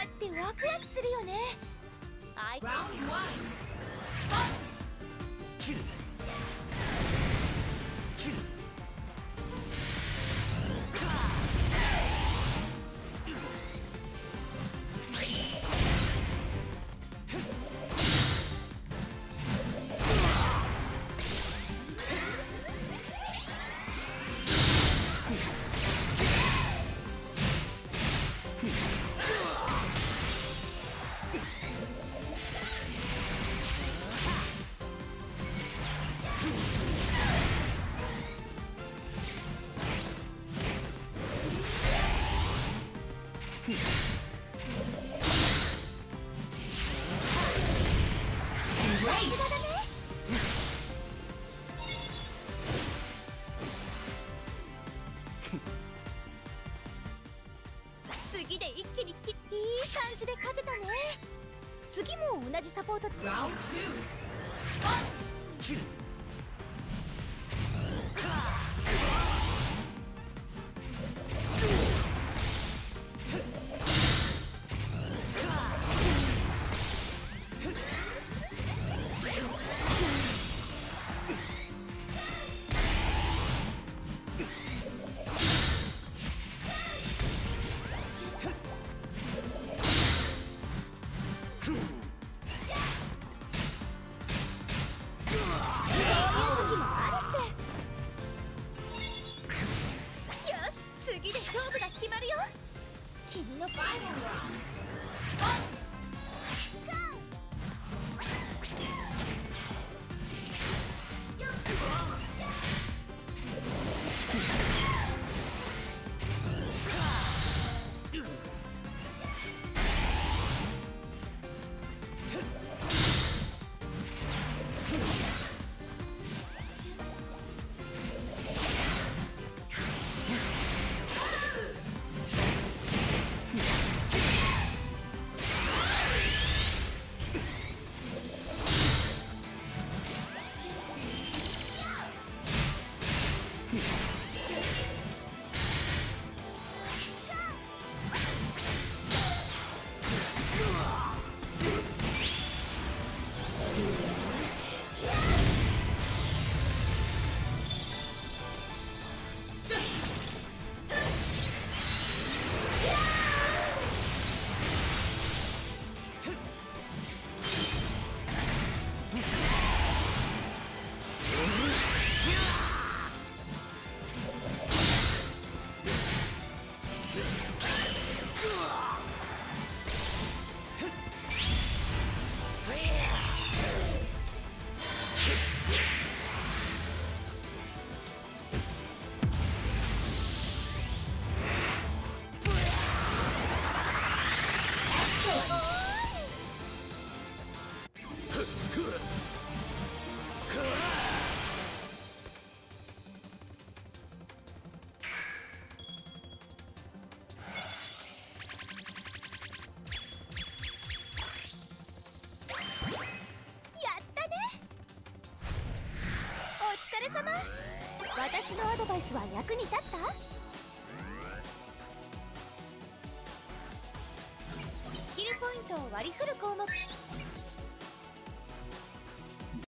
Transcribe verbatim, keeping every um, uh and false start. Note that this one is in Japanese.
ってワクワクするよね。あいつ次で一気にきいい感じで勝てたね。次も同じサポート。ラウンドツー。次で勝負が決まるよ。君のファイナルは私のアドバイスは役に立った？スキルポイントを割り振る項目。